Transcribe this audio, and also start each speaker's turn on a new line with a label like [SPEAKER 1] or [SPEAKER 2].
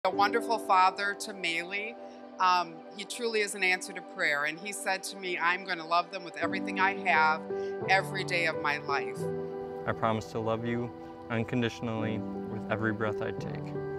[SPEAKER 1] A wonderful father to Maylee. He truly is an answer to prayer. And he said to me, I'm going to love them with everything I have every day of my life.
[SPEAKER 2] I promise to love you unconditionally with every breath I take.